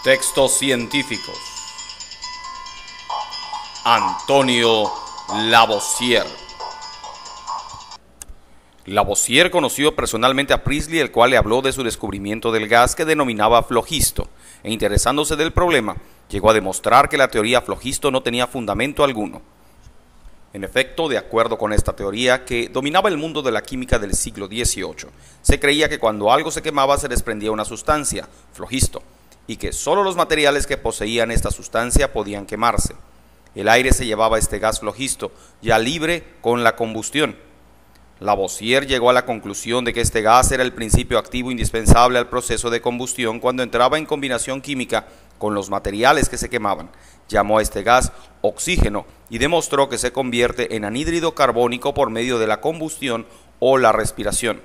Textos científicos. Antonio Lavoisier. Lavoisier conoció personalmente a Priestley, el cual le habló de su descubrimiento del gas que denominaba flogisto, e interesándose del problema, llegó a demostrar que la teoría flogisto no tenía fundamento alguno. En efecto, de acuerdo con esta teoría, que dominaba el mundo de la química del siglo XVIII, se creía que cuando algo se quemaba se desprendía una sustancia, flogisto, y que solo los materiales que poseían esta sustancia podían quemarse. El aire se llevaba este gas flogisto, ya libre con la combustión. Lavoisier llegó a la conclusión de que este gas era el principio activo indispensable al proceso de combustión cuando entraba en combinación química con los materiales que se quemaban. Llamó a este gas oxígeno y demostró que se convierte en anhídrido carbónico por medio de la combustión o la respiración.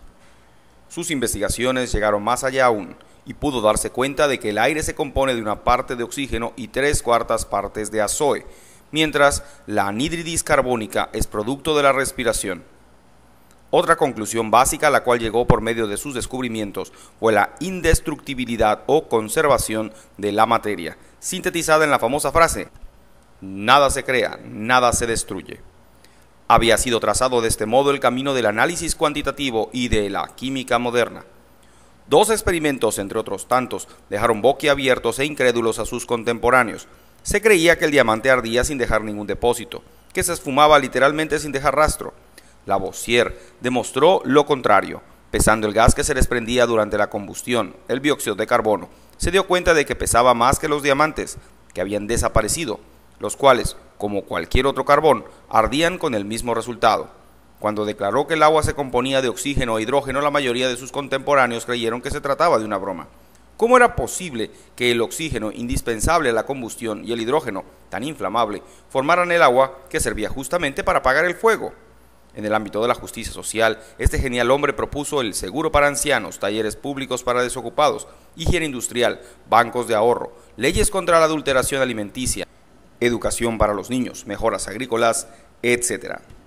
Sus investigaciones llegaron más allá aún y pudo darse cuenta de que el aire se compone de una parte de oxígeno y 3/4 partes de azoe, mientras la anhídridis carbónica es producto de la respiración. Otra conclusión básica a la cual llegó por medio de sus descubrimientos fue la indestructibilidad o conservación de la materia, sintetizada en la famosa frase: nada se crea, nada se destruye. Había sido trazado de este modo el camino del análisis cuantitativo y de la química moderna. Dos experimentos, entre otros tantos, dejaron boquiabiertos e incrédulos a sus contemporáneos. Se creía que el diamante ardía sin dejar ningún depósito, que se esfumaba literalmente sin dejar rastro. Lavoisier demostró lo contrario. Pesando el gas que se desprendía durante la combustión, el dióxido de carbono, se dio cuenta de que pesaba más que los diamantes, que habían desaparecido, los cuales, como cualquier otro carbón, ardían con el mismo resultado. Cuando declaró que el agua se componía de oxígeno e hidrógeno, la mayoría de sus contemporáneos creyeron que se trataba de una broma. ¿Cómo era posible que el oxígeno, indispensable a la combustión, y el hidrógeno, tan inflamable, formaran el agua que servía justamente para apagar el fuego? En el ámbito de la justicia social, este genial hombre propuso el seguro para ancianos, talleres públicos para desocupados, higiene industrial, bancos de ahorro, leyes contra la adulteración alimenticia, educación para los niños, mejoras agrícolas, etc.